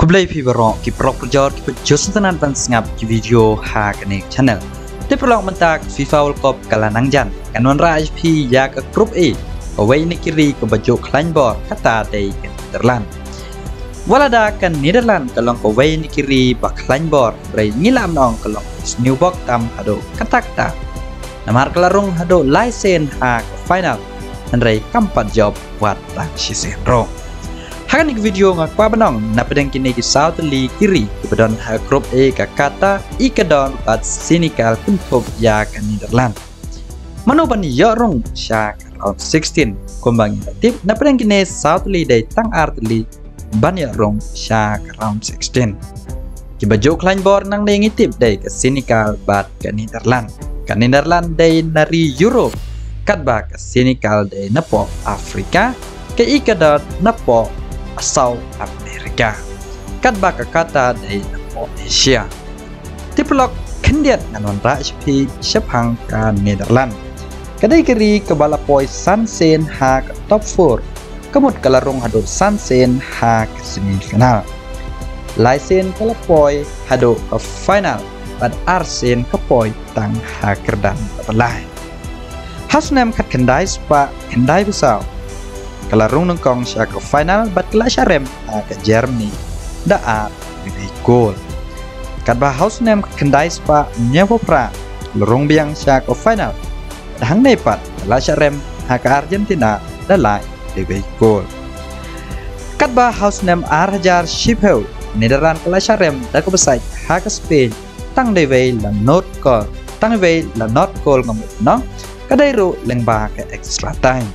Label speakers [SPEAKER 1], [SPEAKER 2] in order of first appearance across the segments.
[SPEAKER 1] Kublai Pibaro ki Prokjor ki Josenan Van Snap ki video ha kanek channel. Di prolong mentak FIFA World Cup kalanang jan kanwan Raj P ya ke grup E away ni kiri ke baju Kleinbor kata dari Netherlands. Walada kan Netherlands kalong away ni kiri ba Kleinbor rai ngilam nong kalong Snewbok tam hado katakta. Namar kelarung hado laisen ha ke final dan rai kampat job buat tak sisen rong. Hakan video ngakwa benong na pedang kini ki South League kiri kebetulan ha grup E ka kata ikadon bat Senegal untuk ya ke Netherlands. Manoban yorong sya round 16 kumbang tip na pedang kini South League day tang artli ban yorong sya round 16. Ki baju Kleinbor nang day ngitip day ke Senegal bat ke Netherlands. Ke Netherlands day nari Europe katba ke Senegal day napo Afrika ke ikadon napo South America. Katba kata dari Asia. Tiplok kendiat nganon Raj P Sepang ke Netherlands. Kadai kiri ke balapoi Sansen ha ke top 4. Kemud kelarung hado Sansen ha ke semifinal. Laisen kelapoi hado ke final. Bad Arsen ke poi tang ha kerdan belai. Hasnem kat kendai spa kendai besar. Kelarung nengkong sya ke final bat kelasarem ke Germany daat lebih gol. Kadba house name kendai spa nyevopra lorong biang sya ke final dahang nepat kelasarem ke Argentina dalai lebih gol. Kadba house name Arjar Shipeu Netherlands kelasarem da ke besai ke Spain tang dewei la not goal tang dewei la not goal ngamuk no kadai ru lengba ke extra time.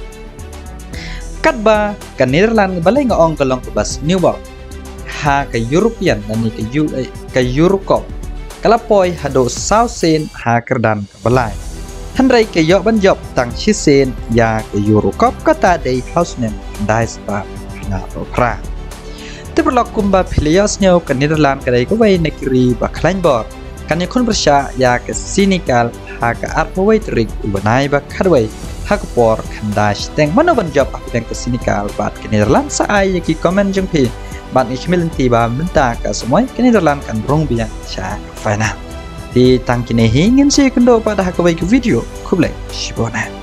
[SPEAKER 1] Katba ke Netherlands balai ngaong kalong ke bas Snewbok ha ke European dan ni ke Eurocop kalapoi hado Southsen ha kerdan ke balai handrai ke yok banjop tang Chisen ya ke Eurocop kata dei housenem dai spa na opera tiberlok kumba piliosnya ke Netherlands kadai ke wai negeri ba Kleinbor kan yakun bersya ya ke Senegal ha ke arpawai terik ubanai ba kadwai hakpor kandash teng manoban job aku teng ke Senegal bat ke Netherlands saai ki komen jengpi bat ikmil tiba menta ka semua ke Netherlands kan rong biang sya final di tang kini hingin si kendo pada hakawai ke video kublai shibona.